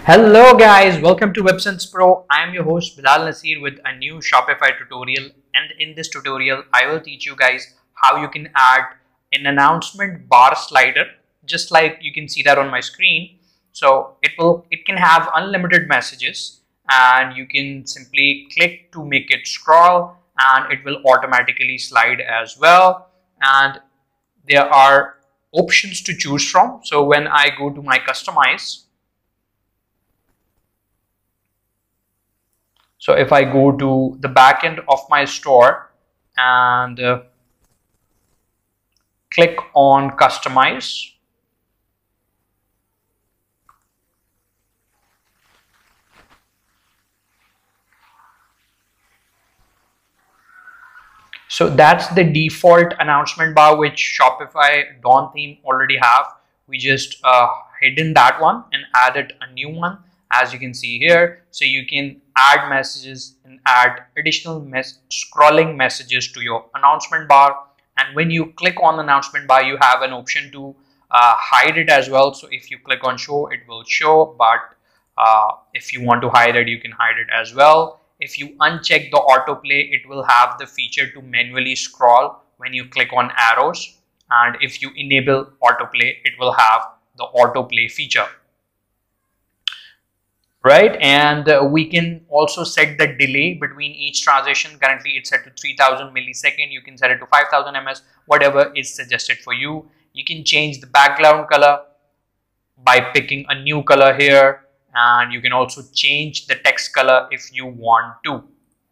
Hello guys, welcome to WebSense Pro. I am your host Bilal Nasir with a new Shopify tutorial, and in this tutorial I will teach you guys how you can add an announcement bar slider, just like you can see that on my screen. So it can have unlimited messages, and you can simply click to make it scroll, and it will automatically slide as well. And there are options to choose from. So when I go to my customize, so if I go to the back end of my store and click on customize, so that's the default announcement bar which Shopify Dawn theme already have. We just hidden that one and added a new one, as you can see here. So you can add messages and add additional scrolling messages to your announcement bar. And when you click on the announcement bar, you have an option to hide it as well. So if you click on show, it will show, but if you want to hide it, you can hide it as well. If you uncheck the autoplay, it will have the feature to manually scroll when you click on arrows. And if you enable autoplay, it will have the autoplay feature. Right, and we can also set the delay between each transaction. Currently it's set to 3000 millisecond. You can set it to 5000 ms, whatever is suggested for you. You can change the background color by picking a new color here, and you can also change the text color if you want to.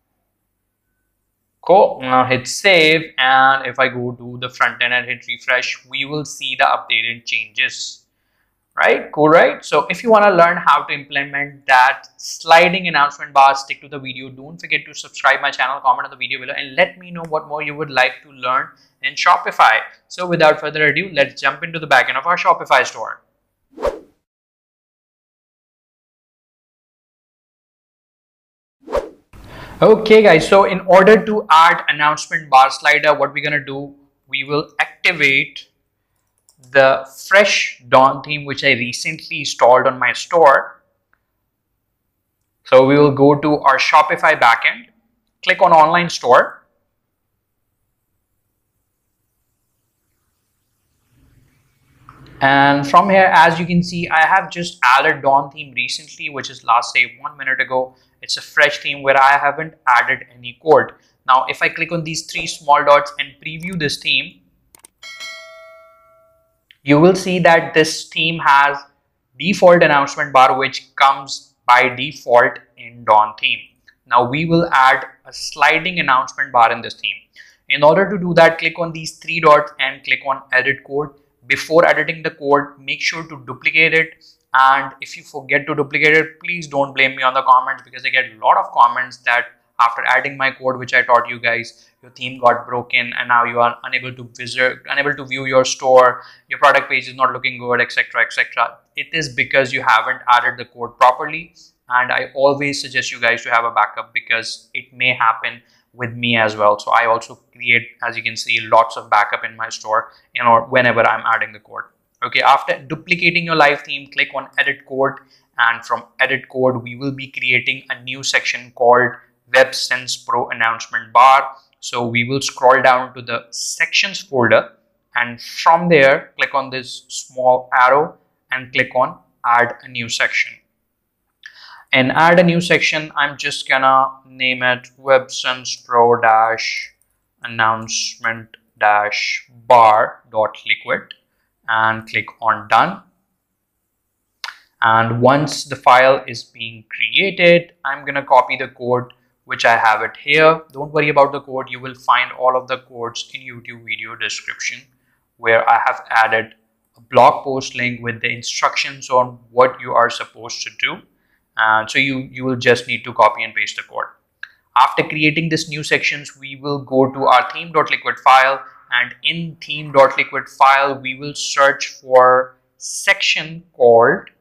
Cool. Now hit save, and if I go to the front end and hit refresh, we will see the updated changes. Right, cool, right? So if you want to learn how to implement that sliding announcement bar, stick to the video. Don't forget to subscribe my channel, comment on the video below, and let me know what more you would like to learn in Shopify. So without further ado, let's jump into the backend of our Shopify store. Okay guys, so in order to add announcement bar slider, what we're gonna do, we will activate the fresh Dawn theme which I recently installed on my store. So we will go to our Shopify backend, click on online store, and from here, as you can see, I have just added Dawn theme recently, which is last say 1 minute ago. It's a fresh theme where I haven't added any code. Now if I click on these three small dots and preview this theme, you will see that this theme has default announcement bar which comes by default in Dawn theme. Now we will add a sliding announcement bar in this theme. In order to do that, click on these three dots and click on edit code. Before editing the code, make sure to duplicate it. And if you forget to duplicate it, please don't blame me on the comments, because I get a lot of comments that after adding my code which I taught you guys, your theme got broken and now you are unable to view your store, your product page is not looking good, etc, etc. It is because you haven't added the code properly, and I always suggest you guys to have a backup, because it may happen with me as well. So I also create, as you can see, lots of backup in my store, you know, whenever I'm adding the code. Okay, after duplicating your live theme, click on edit code, and from edit code we will be creating a new section called WebSense Pro announcement bar. So we will scroll down to the sections folder, and from there click on this small arrow and click on add a new section. And add a new section, I'm just gonna name it WebSense Pro announcement bar.liquid, and click on done. And once the file is being created, I'm gonna copy the code which I have it here. Don't worry about the code. You will find all of the codes in YouTube video description, where I have added a blog post link with the instructions on what you are supposed to do. And so you will just need to copy and paste the code. After creating this new sections, we will go to our theme.liquid file, and in theme.liquid file, we will search for section called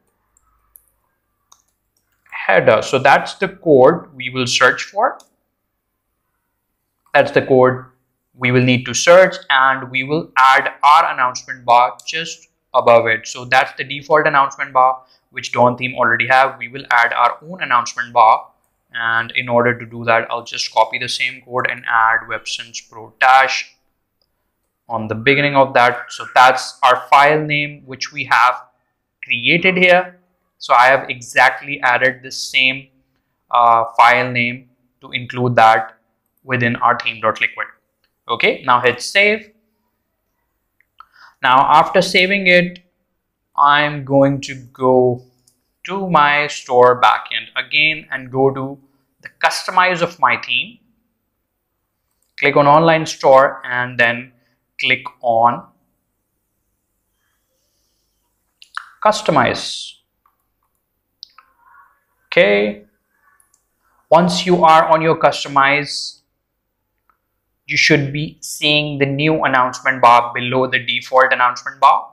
header. So that's the code we will search for. That's the code we will need to search, and we will add our announcement bar just above it. So that's the default announcement bar. which Dawn theme already have. We will add our own announcement bar, and in order to do that, I'll just copy the same code and add WebSense Pro dash on the beginning of that. So that's our file name which we have created here. So I have exactly added the same file name to include that within our theme.liquid. Okay, now hit save. Now after saving it, I'm going to go to my store backend again and go to the customize of my theme. Click on online store and then click on customize. Okay, once you are on your customize, you should be seeing the new announcement bar below the default announcement bar.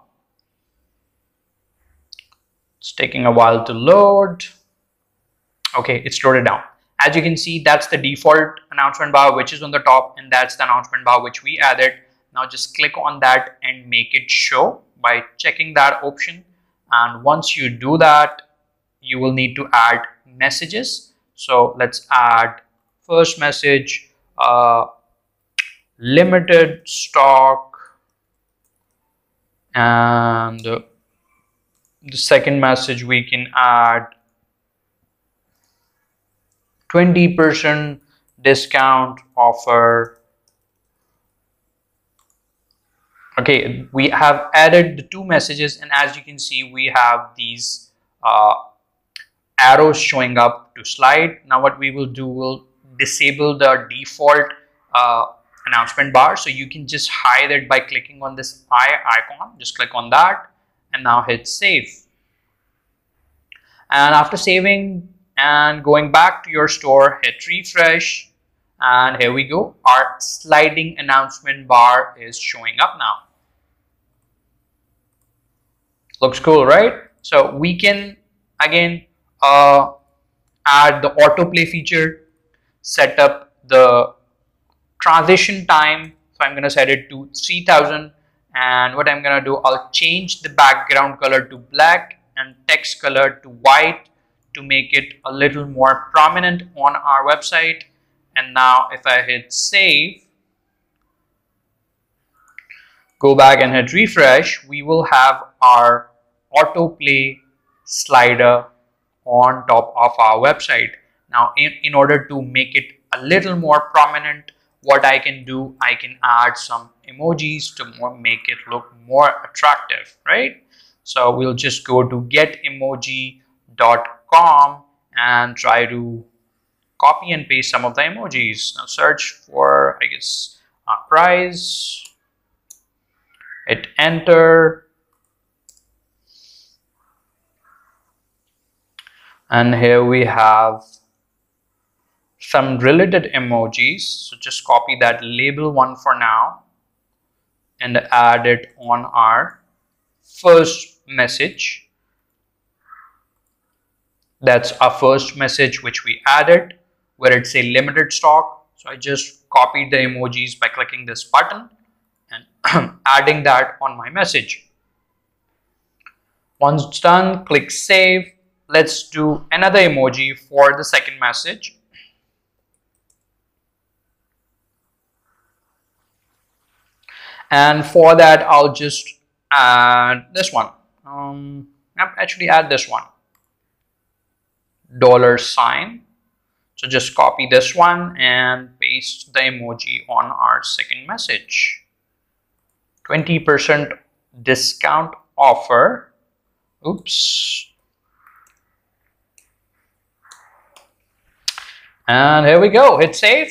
It's taking a while to load. Okay, it's loaded down. As you can see, that's the default announcement bar which is on the top, and that's the announcement bar which we added. Now just click on that and make it show by checking that option. And once you do that, you will need to add messages. So let's add first message, limited stock, and the second message we can add 20% discount offer. Okay, we have added the two messages, and as you can see, we have these arrows showing up to slide. Now what we will do, we'll disable the default announcement bar, so you can just hide it by clicking on this eye icon. Just click on that and now hit save. And after saving and going back to your store, hit refresh, and here we go. Our sliding announcement bar is showing up now. Looks cool, right? So we can again add the autoplay feature, set up the transition time. So I'm going to set it to 3000, and what I'm going to do, I'll change the background color to black and text color to white to make it a little more prominent on our website. And now if I hit save, go back and hit refresh, we will have our autoplay slider on top of our website. Now in order to make it a little more prominent, what I can do, I can add some emojis to make it look more attractive, right? So we'll just go to getemoji.com and try to copy and paste some of the emojis. Now search for, I guess, price, hit enter, and here we have some related emojis. So just copy that label one for now and add it on our first message. That's our first message which we added, where it say limited stock. So I just copied the emojis by clicking this button and adding that on my message. Once it's done, click save. Let's do another emoji for the second message. And for that, I'll just add this one. Actually add this one, $sign. So just copy this one and paste the emoji on our second message. 20% discount offer. Oops. And here we go. Hit save.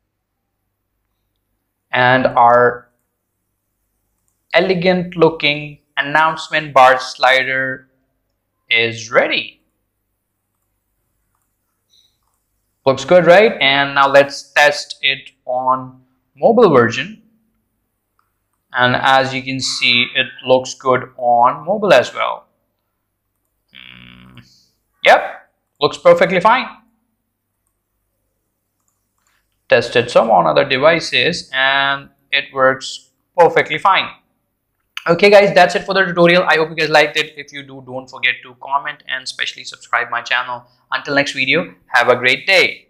And our elegant looking announcement bar slider is ready. Looks good, right? And now let's test it on mobile version. And as you can see, it looks good on mobile as well. Yep, looks perfectly fine. Tested some on other devices and it works perfectly fine. Okay guys, that's it for the tutorial. I hope you guys liked it. If you do, don't forget to comment and especially subscribe my channel. Until next video, have a great day.